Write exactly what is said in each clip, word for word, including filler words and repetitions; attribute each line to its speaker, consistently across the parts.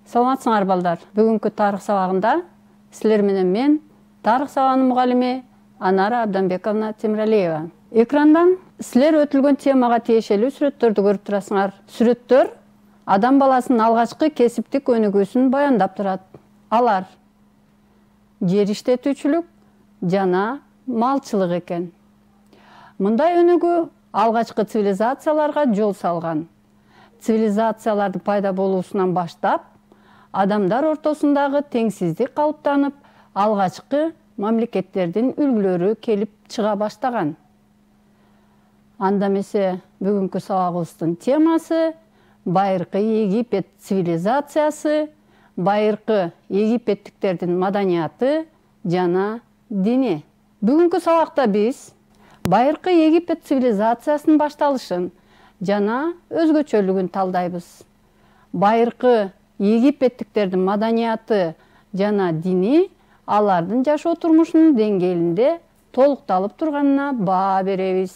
Speaker 1: Саламатсыңар балдар. Бүгүнкү тарых сабагында силер менен мен тарых сабагынын мугалими Анара Абданбековна Темиралиева. Экрандан силер өтүлгөн темага тиешелүү сүрөттөрдү көрүп турасыңар. Сүрөттөр адам баласынын алгачкы кесиптик өнүгүүсүн баяндап турат. Алар жер иштетүүчүлүк жана малчылык экен. Мындай өнүгүү алгачкы цивилизацияларга жол салган. Цивилизациялардын пайда болуусунан баштап, адамдар ортосундагы теңсиздик калыптанып, алгачкы мамлекеттердин үлгүлөрү келип чыга баштаган. Анда эмесе бүгүнкү сабагыбыздын темасы байыркы Египет цивилизациясы, байыркы египеттиктердин маданияты жана дини. Бүгүнкү сабакта биз байыркы Египет цивилизациясынын башталышын жана өзгөчөлүгүн талдайбыз. Байыркы египеттиктердин маданияты жана дини алардын жашоо турмушунун деңгээлинде толукталып турганына баа беребиз.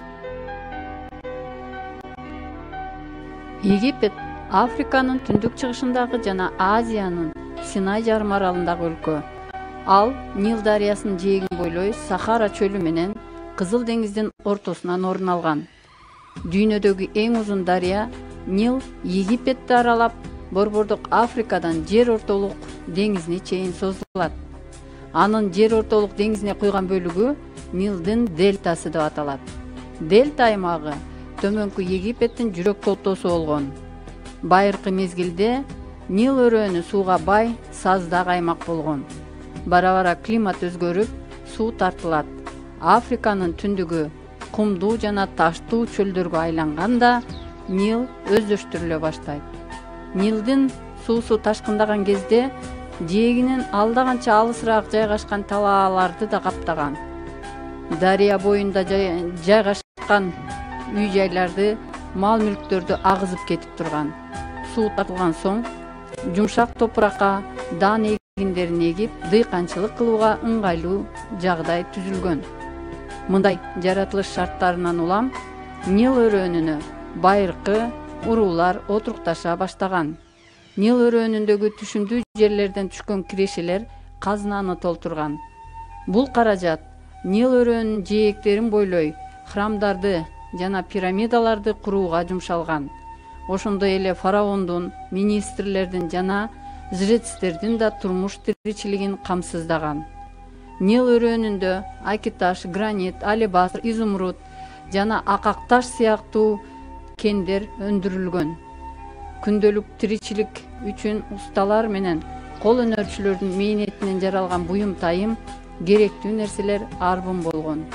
Speaker 1: Египет Африканын түндүк чыгышындагы жана Азиянын Синай жарым аралындагы өлкө. Ал Нил дарыясынын жээгин бойлой Сахара чөлү менен Кызыл деңиздин ортосунан орун алган. Дүйнөдөгү эң узун дарыя Нил Египетти аралап, Борбордук Африкадан Жер ортолук деңизине чейин созулат. Анын Жер ортолук деңизине куйган бөлүгү Нилдин дельтасы деп аталат. Дельта аймагы төмөнкү Египеттин жүрөк толтоосу болгон. Байыркы мезгилде Нил өрөөнү сууга бай, саздак аймак болгон. Бара-бара климат өзгөрүп, суу тартылат. Африканын түндүгү кумдуу жана таштуу чөлдөргө айланганда Нил өздөштүрүлө баштайт. Нилдин суусу ташкындаган кезде жээгинен алда канча алысыраак жайгашкан талааларды да каптаган. Дарыя боюнда жайгашкан үй-жайларды, мал-мүлктөрдү агызып кетип турган. Суу тартылган соң жумшак топуракка даан эгиндерин эгип, дыйканчылык кылууга ыңгайлуу жагдай түзүлгөн. Мындай жаратылыш шарттарынан улам Нил өрөөнүнө байыркы уруулар отурукташа баштаган. Нил өрөөнүндөгү түшүмдүү жерлерден түшкөн кирешелер казынаны толтурган. Бул каражат Нил өрөөнүнүн жээктерин бойлой храмдарды жана пирамидаларды курууга жумшалган. Ошондой эле фараондун, министрлердин жана жрецтердин да турмуш тиричилигин камсыздаган. Нил өрөөнүндө акиташ, гранит, алебастр, изумруд жана акак таш сыяктуу кендер өндүрүлгөн. Күндөлүк тиричилик үчүн усталар менен кол өнөрчүлөрдүн мээнетинен жаралган буюм тайым керектүү нерселер арбын болгон.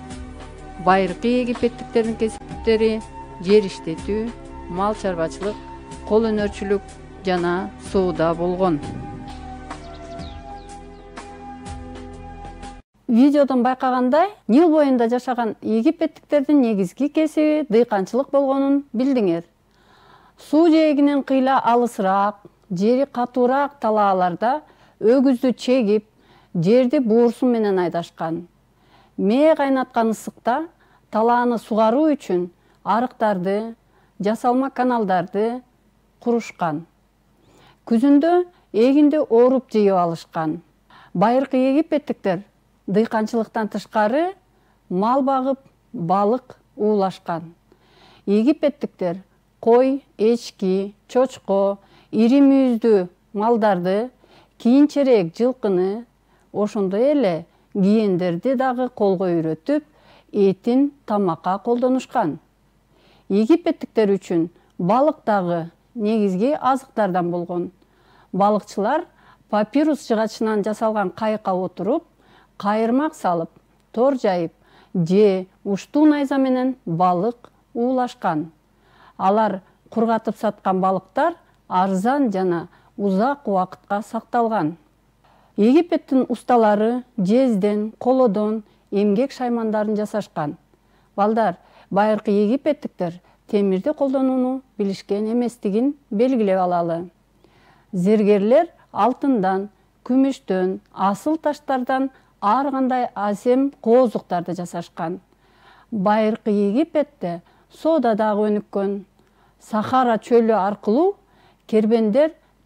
Speaker 1: Байыркы египеттиктердин кесиптери жер иштетүү, мал чарбачылык, кол өнөрчүлүк жана соода болгон. Видеодон байкагандай, Нил боюнда жашаган египеттиктердин негизги кесиби дыйканчылык болгонун билдиңер. Суу жээгинен кыйла алысыраак, жери катуураак талааларда өгүздү чегип, жерди буурсун менен айдашкан. Мээ кайнаткан ысыкта талааны сугаруу үчүн арыктарды, жасалма каналдарды курушкан. Күзүндө эгинди ооруп жыйып алышкан. Байыркы египеттиктер дыйканчылыктан тышкары мал багып, балык уулашкан. Египеттиктер кой, эчки, чочко, ири мүйүздүү малдарды, кийинчерээк жылкыны, ошондой эле киендерди дагы колго үйрөтүп, этин тамакка колдонушкан. Египеттиктер үчүн балык дагы негизги азыктардан болгон. Балыкчылар папирус жыгачынан жасалган кайыкка отуруп, кайырмак салып, тор жайып, же уштуу найза менен балык уулашкан. Алар кургатып саткан балыктар арзан жана узак убакытка сакталган. Египеттин усталары жезден, колодон эмгек шаймандарын жасашкан. Балдар, байыркы египеттиктер темирди колдонууну билишкен эместигин белгилеп алалы. Зергерлер алтындан, күмүштөн, асыл таштардан ар кандай асем коозуктарды жасашкан. Байыркы Египетте соода дагы өнүккөн. Сахара чөлү аркылуу кербендер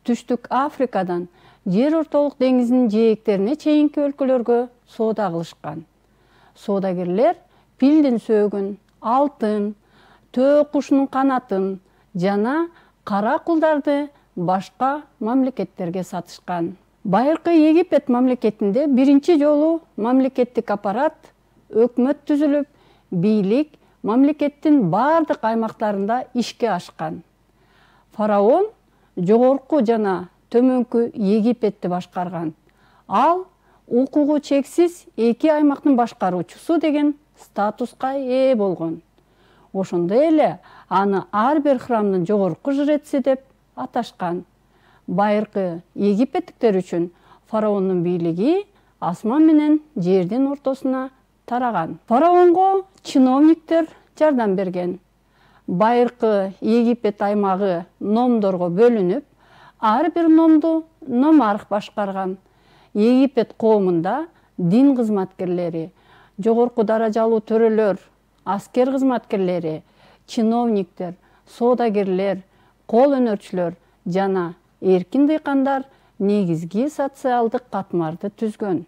Speaker 1: түштүк Африкадан Жер ортолук деңизинин жээктерине чейинки өлкөлөргө соода кылышкан. Соодагерлер пилдин сөөгүн, алтын, төө кушунун канатын жана кара кулдарды башка мамлекеттерге сатышкан. Байыркы Египет мамлекетинде биринчи жолу мамлекеттик аппарат, өкмөт түзүлүп, бийлик мамлекеттин бардык аймактарында ишке ашкан. Фараон жогорку жана төмөнкү Египетти башкарган. Ал укугу чексиз эки аймактын башкаруучусу деген статуска ээ болгон. Ошондой эле аны ар бир храмдын жогорку жреси деп аташкан. Байыркы египеттиктер үчүн фараондун бийлиги асман менен жердин ортосуна тараган. Фараонго чиновниктер жардам берген. Байыркы Египет аймагы номдорго бөлүнүп, ар бир номду номарх башкарган. Египет коомунда дин кызматкерлери, жогорку даражалуу төрөлөр, аскер кызматкерлери, чиновниктер, соодагерлер, кол өнөрчүлөр жана эркин дыйкандар негизги социалдык катмарды түзгөн.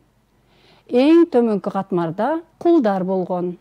Speaker 1: Эң төмөнкү катмарда кулдар болгон.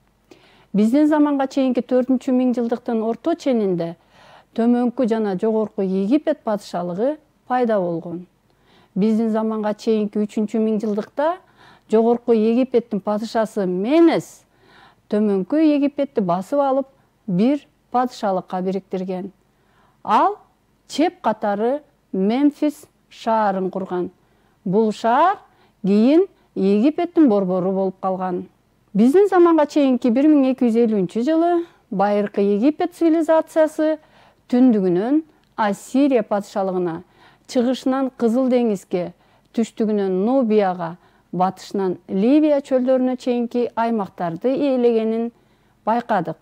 Speaker 1: Биздин заманга чейинки төртүнчү миңжылдыктын орто ченинде төмөнкү жана жогорку Египет падышалыгы пайда болгон. Биздин заманга чейинки үчүнчү миңжылдыкта жогорку Египеттин падышасы Менес төмөнкү Египетти басып алып, бир падышалыкка бириктирген. Ал чеп катары Мемфис шаарын курган. Бул шаар кийин Египеттин борбору болуп калган. Биздин заманга чейинки бир миң эки жүз элүүнчү жылы байыркы Египет цивилизациясы түндүгүнөн Ассирия падышалыгына, чыгышынан Кызыл деңизге, түштүгүнөн Нубияга, батышынан Ливия чөлдөрүнө чейинки аймактарды ээлегенин байкадык.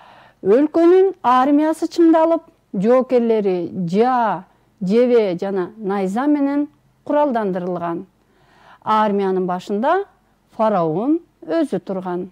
Speaker 1: Өлкөнүн армиясы чыңдалып, жоокерлери Жа, Жебе жана Найза менен куралдандырылган. Армиянын башында фараон өзү турган.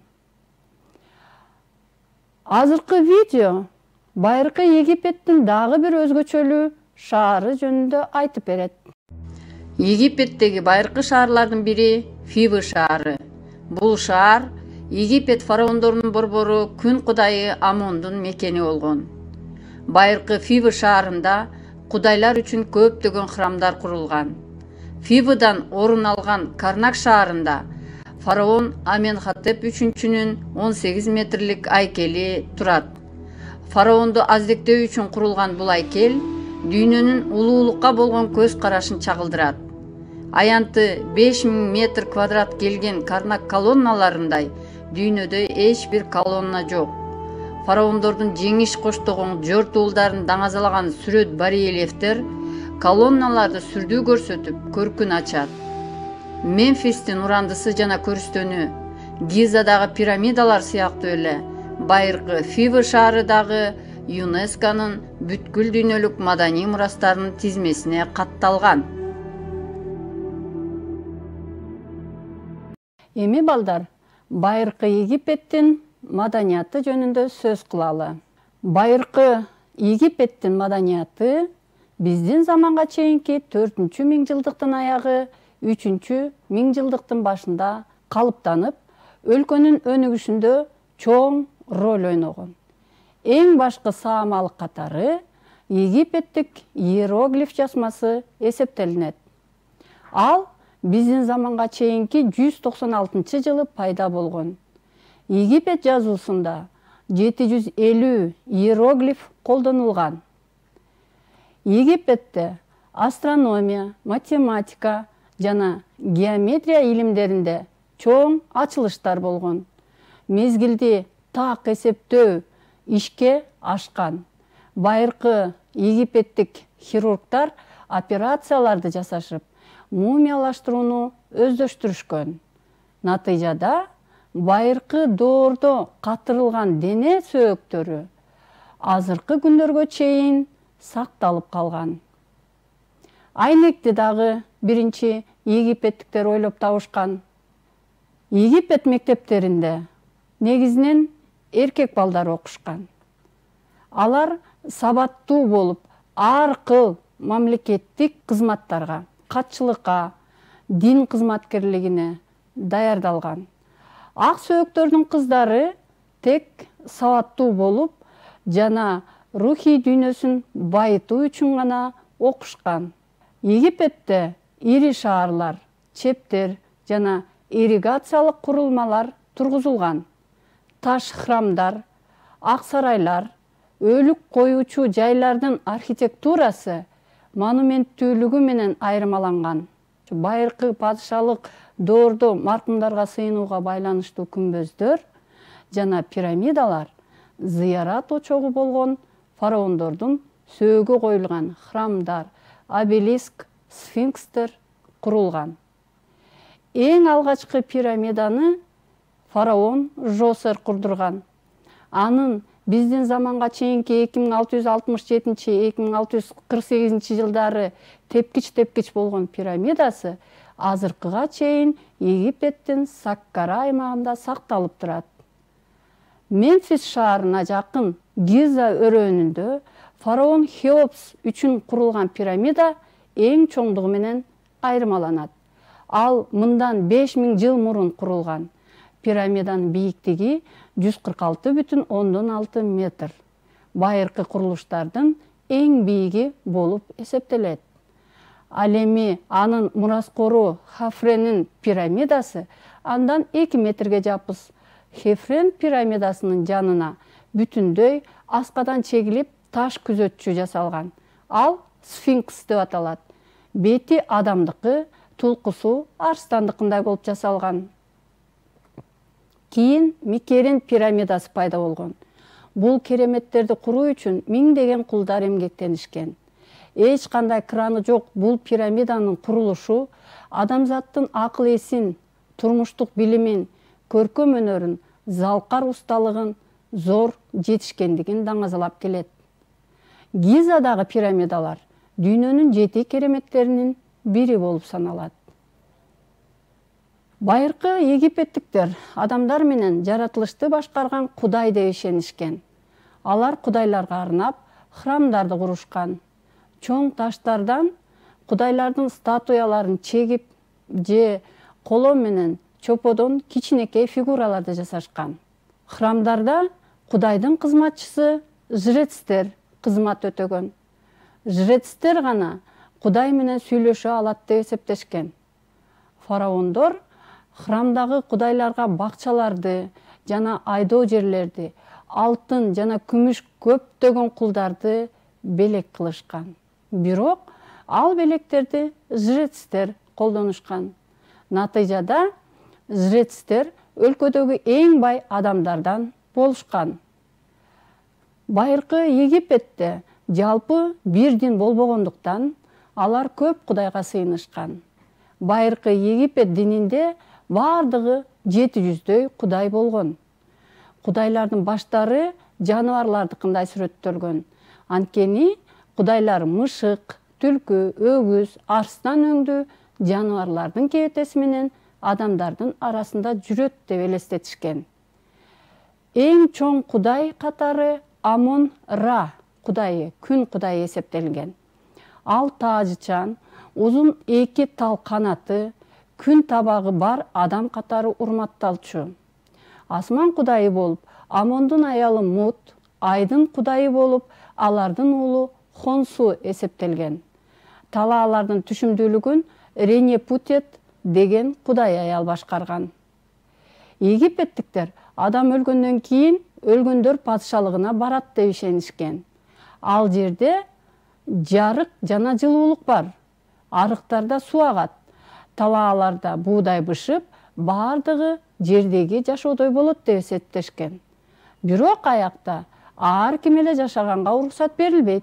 Speaker 1: Азыркы видео байыркы Египеттин дагы бир өзгөчөлүү шаары жөнүндө айтып берет. Египеттеги байыркы шаарлардын бири Фивы шаары. Бул шаар Египет фараондорунун борбору күн кудайы Амондун мекени болгон. Байыркы Фивы шаарында кудайлар үчүн көптөгөн храмдар курулган. Фивыдан орун алган Карнак шаарында фараон Аменхотеп үчүнчүнүн он сегиз метрлик айкели турат. Фараонду аздектөө үчүн курулган бул айкел дүйнөнүн улуулукка болгон көз карашын чагылдырат. Аянты беш миң метр квадрат келген Карнак колонналарындай дүйнөдө эч бир колонна жок. Фараондордун жеңиш коштогон жортуулдарын даңазалаган сүрөт барельефтер колонналарды сүрдүү көрсөтүп, көркүн ачат. Мемфистин урандысы жана көрүстөнү, Гизадагы пирамидалар сыяктуу эле байыркы Фивы шаары дагы ЮНЕСКОнун бүткүл дүйнөлүк маданий мурастарынын тизмесине катталган. Эми балдар, байыркы Египеттин маданияты жөнүндө сөз кылалы. Байыркы Египеттин маданияты биздин заманга чейинки төртүнчү миңжылдыктын аягы, үчүнчү миңжылдыктын башында калыптанып, өлкөнүн өнүгүшүндө чоң роль ойногон. Эң башкы саамалык катары Египеттик иероглиф жазмасы эсептелинет. Ал биздин заманга чейинки жүз токсон алтынчы жылы пайда болгон. Египет жазуусунда жети жүз элүү иероглиф колдонулган. Египетте астрономия, математика жана геометрия илимдеринде чоң ачылыштар болгон. Мезгилди так эсептөө ишке ашкан. Байыркы египеттик хирургдар операцияларды жасашып, мумиялаштырууну өздөштүрүшкөн. Натыйжада байыркы доордо катырылган дене сөөктөрү азыркы күндөргө чейин сакталып калган. Айнекти дагы биринчи египеттиктер ойлоп табышкан. Египет мектептеринде негизинен эркек балдар окушкан. Алар сабаттуу болуп, ар кыл мамлекеттик кызматтарга, катчылыкка, дин кызматкерлигине даярдалган. Ак сөөктөрдүн кыздары тек сабаттуу болуп жана рухий дүйнөсүн байытуу үчүн гана окушкан. Египетте ири шаарлар, чептер жана ирригациялык курулмалар тургузулган. Таш храмдар, ак сарайлар, өлүк коюучу жайлардын архитектурасы монументтүүлүгү менен айырмаланган. Байыркы падышалык доордо маркумдарга сыйынууга байланыштуу күмбөздөр жана пирамидалар зыярат очогу болгон фараондордун сөөгү коюлган храмдар, обелиск, сфинкстер курулган. Эң алгачкы пирамиданы фараон Жосер курдурган. Анын биздин заманга чейинки эки миң алты жүз алтымыш жетинчи — эки миң алты жүз кырк сегизинчи жылдары тепкич-тепкич болгон пирамидасы азыркыга чейин Египеттин Саккара аймагында сакталып турат. Мемфис шаарына жакын Гиза өрөөнүндө фараон Хеопс үчүн курулган пирамида эң чоңдугу менен айырмаланат. Ал мындан беш миң жыл мурун курулган. Пирамиданын бийиктиги жүз кырк алты бүтүн ондон алты метр. Байыркы курулуштардын эң бийиги болуп эсептелет. Ал эми анын мураскору Хафренин пирамидасы андан эки метрге жапыс. Хефрен пирамидасынын жанына бүтүндөй аскадан чегилип таш күзөтчү жасалган. Ал сфинкс деп аталат. Бети адамдыкы, тулкусу арстандыкындай болуп жасалган. Кийин Микерин пирамидасы пайда болгон. Бул кереметтерди куруу үчүн миңдеген кулдар эмгектенишкен. Эч кандай краны жок бул пирамиданын курулушу адамзаттын акыл эсин, турмуштук билимин, көркөм өнөрүн, залкар усталыгын зор жетишкендигин даңазалап келет. Гизадагы пирамидалар дүйнөнүн жети кереметтеринин бири болуп саналат. Байыркы египеттиктер адамдар менен жаратылышты башкарган Кудай деп ишенишкен. Алар кудайларга арнап храмдарды курушкан. Чоң таштардан кудайлардын статуяларын чегип же коло менен чоподон кичинекей фигураларды жасашкан. Храмдарда Кудайдын кызматчысы жрецтер кызмат өтөгөн. Жрецтер гана Кудай менен сүйлөшө алат деп эсептешкен. Фараондор храмдагы кудайларга бакчаларды жана айдоо жерлерди, алтын жана күмүш көптөгөн кулдарды белек кылышкан. Бирок ал белектерди жрецтер колдонушкан. Натыйжада жрецтер өлкөдөгү эң бай адамдардан болушкан. Байыркы Египетте жалпы бир дин болбогондуктан алар көп кудайга сыйынышкан. Байыркы Египет дининде бардыгы жети жүздөй кудай болгон. Кудайлардын баштары жаныбарлардыкындай сүрөттөлгөн. Анткени кудайлар мышык, түлкү, өгүз, арстан өңдүү жаныбарлардын кебетеси менен адамдардын арасында жүрөт деп элестетишкен. Эң чоң кудай катары Амон-Ра кудайы, күн кудайы эсептелген. Ал таажычан, узун эки тал канаты, күн табагы бар адам катары урматталчу. Асман кудайы болуп Амондун аялы Мут, айдын кудайы болуп алардын уулу Хонсу эсептелген. Талаалардын түшүмдүүлүгүн Ренепутет деген кудай аял башкарган. Египеттиктер адам өлгөндөн кийин өлгөндөр падышалыгына барат деп ишенишкен. Ал жерде жарык жана жылуулук бар. Арыктарда суу агат. Талааларда буудай бышып, бардыгы жердеги жашоодой болот деп эсептешкен. Бирок аякта ар ким эле жашаганга уруксат берилбейт.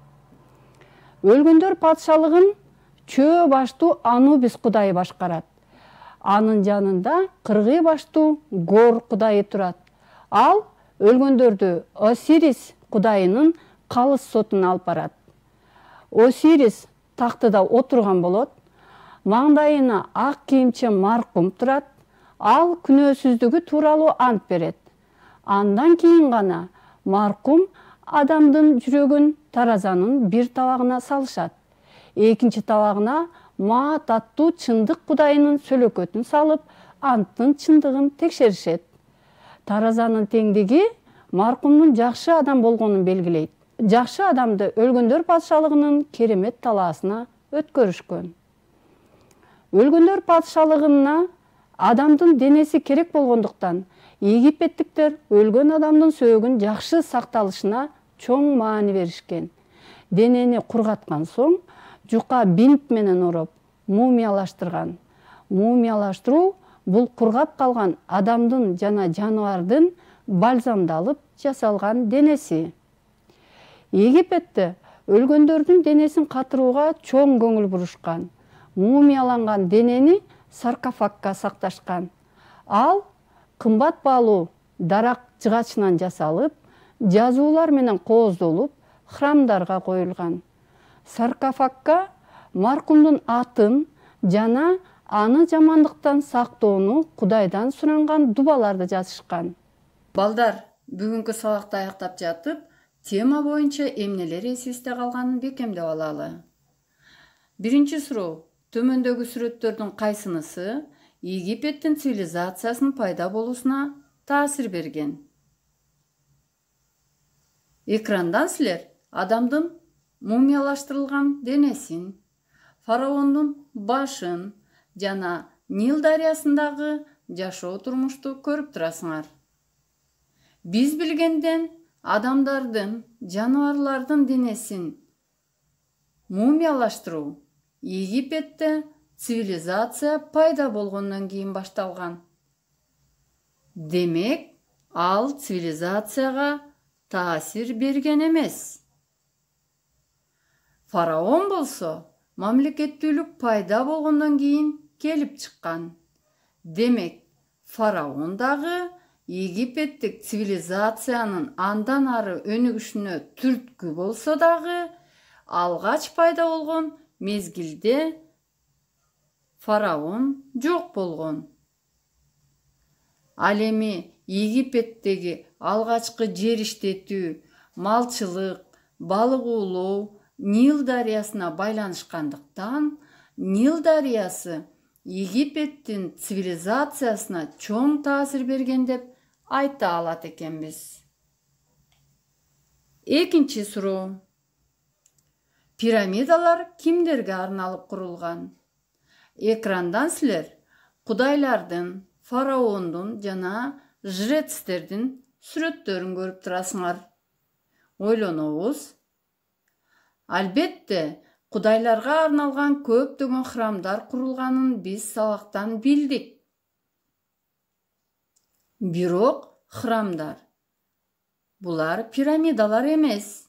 Speaker 1: Өлгөндөр падышалыгын чөө баштуу Анубис кудайы башкарат. Анын жанында кыргый баштуу Гор кудайы турат. Ал өлгөндөрдү Осирис кудайынын калыс сотуна алып барат. Осирис тактыда отурган болот. Маңдайына ак кийимче маркум турат. Ал күнөөсүздүгү тууралуу ант берет. Андан кийин гана маркум адамдын жүрөгүн таразанын бир табагына салышат.
Speaker 2: экинчи табагына Маат аттуу чындык кудайынын сөлөкөтүн салып, анттын чындыгын текшеришет. Таразанын теңдиги маркумдун жакшы адам болгонун белгилейт. Жакшы адамды өлгөндөр патшалыгынын керемет талаасына өткөрүшкөн. Өлгөндөр патшалыгына адамдын денеси керек болгондуктан египеттиктер өлгөн адамдын сөөгүн жакшы сакталышына чоң маани беришкен. Денени кургаткан соң жука бинт менен ороп, мумиялаштырган. Мумиялаштыруу бул кургап калган адамдын жана жаныбардын бальзамдалып жасалган денеси. Египетте өлгөндөрдүн денесин катырууга чоң көңүл бурушкан. Мумияланган денени саркофагга сакташкан. Ал кымбат баалуу дарак жыгачынан жасалып, жазуулар менен кооздолуп, храмдарга коюлган. Саркофагга маркумдун атын жана аны жамандыктан сактоону Кудайдан суранган дубаларды жазышкан. Балдар, бүгүнкү сабакты аяктап жатып, тема боюнча эмнелер эсибизде калганын бекемдеп алалы. Биринчи суроо: төмөндөгү сүрөттөрдүн кайсынысы Египеттин цивилизациясынын пайда болуусуна таасир берген? Экрандан силер адамдын мумиялаштырылган денесин, фараондун башын жана Нил дарыясындагы жашоо турмушту көрүп турасыңар. Биз билгенден адамдардын, жаныбарлардын денесин мумиялаштыруу Египетте цивилизация пайда болгондон кийин башталган. Демек, ал цивилизацияга таасир берген эмес. Фараон болсо мамлекеттүүлүк пайда болгондон кийин келип чыккан. Демек, фараон дагы Египеттик цивилизациянын андан ары өнүгүшүнө түрткү болсо дагы, алгач пайда болгон мезгилде фараон жок болгон. Ал эми Египеттеги алгачкы жер иштетүү, малчылык, балык уулоо Нил дарыясына байланышкандыктан, Нил дарыясы Египеттин цивилизациясына чоң таасир берген деп айта алат экенбиз. Экинчи суроо: пирамидалар кимдерге арналып курулган? Экрандан силер кудайлардын, фараондун жана жрецтердин сүрөттөрүн көрүп турасыңар. Ойлонобуз. Албетте, кудайларга арналган көптөгөн храмдар курулганын биз сабактан билдик. Бирок храмдар булар пирамидалар эмес.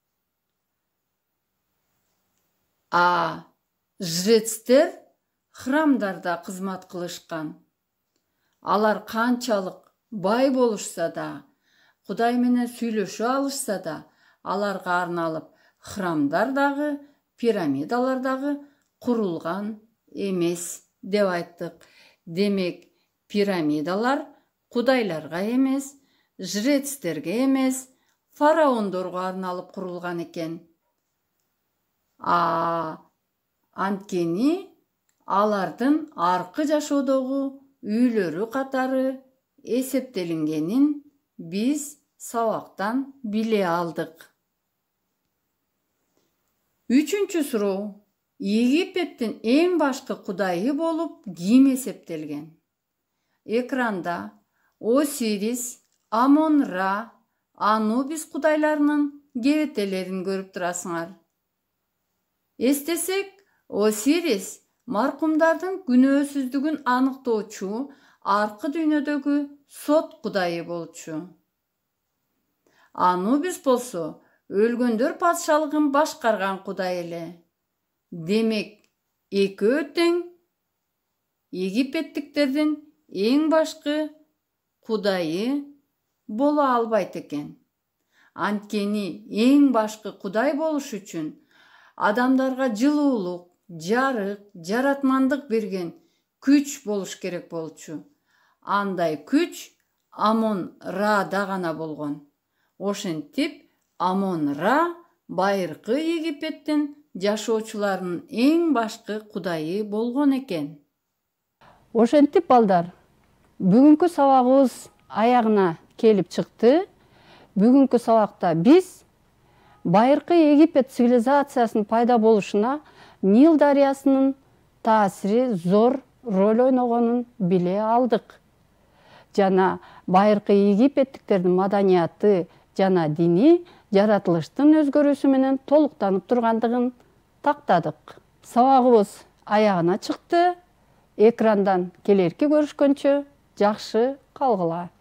Speaker 2: А жрецтер храмдарда кызмат кылышкан. Алар канчалык бай болушса да, Кудай менен сүйлөшө алышса да, аларга арналып храмдар дагы, пирамидалар дагы курулган эмес деп айттык. Демек, пирамидалар кудайларга эмес, жрецтерге эмес, фараондорго арналып курулган экен. А анткени алардын аркы жашоодогу үйлөрү катары эсептелингенин биз сабактан биле алдык. Үчүнчү суроо: Египеттин эң башкы кудайы болуп ким эсептелген? Экранда Осирис, Амон-Ра, Анубис кудайларынын кебетелерин көрүп турасыңар. Эстесек, Осирис маркумдардын күнөөсүздүгүн аныктоочу аркы дүйнөдөгү сот кудайы болчу. Анубис болсо өлгөндөр патшалыгын башкарган кудай эле. Демек, экөө тең египеттиктердин эң башкы кудайы боло албайт экен. Анткени эң башкы кудай болуш үчүн адамдарга жылуулук, жарык, жаратмандык берген күч болуш керек болчу. Андай күч Амон-Рада гана болгон. Ошентип, Амон-Ра байыркы Египеттин жашоочулардын эң башкы кудайы болгон экен.
Speaker 1: Ошентип балдар, бүгүнкү сабагыбыз аягына келип чыкты. Бүгүнкү сабакта биз байыркы Египет цивилизациясынын пайда болушуна Нил дарыясынын таасири зор роль ойногонун биле алдык. Жана байыркы египеттиктердин маданияты жана дини жаратылыштын өзгөрүүсү менен толуктанып тургандыгын тактадык. Сабагыбыз аягына чыкты. Экрандан келерки көрүшкөнчө жакшы калгыла.